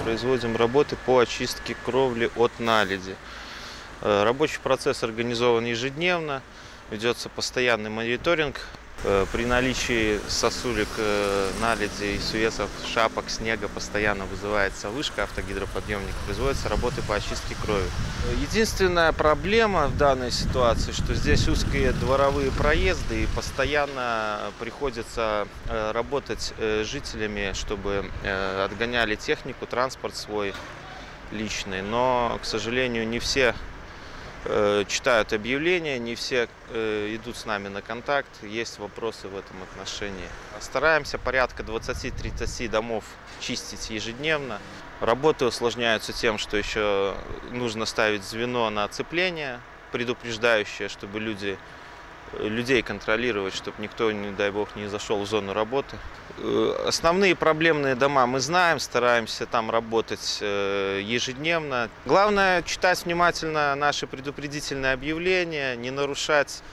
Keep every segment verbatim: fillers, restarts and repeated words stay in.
Производим работы по очистке кровли от наледи. Рабочий процесс организован ежедневно, ведется постоянный мониторинг. При наличии сосулек, наледи, сувесов, шапок, снега постоянно вызывается вышка, автогидроподъемник, производятся работы по очистке крови. Единственная проблема в данной ситуации, что здесь узкие дворовые проезды и постоянно приходится работать жителями, чтобы отгоняли технику, транспорт свой личный. Но, к сожалению, не все читают объявления, не все идут с нами на контакт, есть вопросы в этом отношении. Стараемся порядка двадцати-тридцати домов чистить ежедневно. Работы усложняются тем, что еще нужно ставить звено на оцепление, предупреждающее, чтобы люди, людей контролировать, чтобы никто, не дай бог, не зашел в зону работы. Основные проблемные дома мы знаем, стараемся там работать ежедневно. Главное читать внимательно наши предупредительные объявления, не нарушать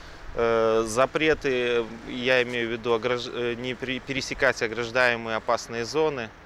запреты, я имею в виду не пересекать ограждаемые опасные зоны.